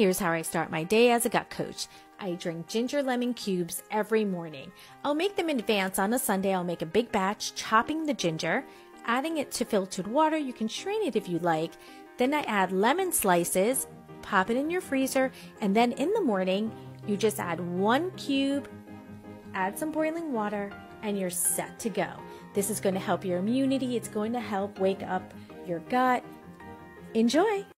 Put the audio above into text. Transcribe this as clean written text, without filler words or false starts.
Here's how I start my day as a gut coach. I drink ginger lemon cubes every morning. I'll make them in advance. On a Sunday, I'll make a big batch, chopping the ginger, adding it to filtered water. You can strain it if you like. Then I add lemon slices, pop it in your freezer, and then in the morning, you just add 1 cube, add some boiling water, and you're set to go. This is going to help your immunity. It's going to help wake up your gut. Enjoy!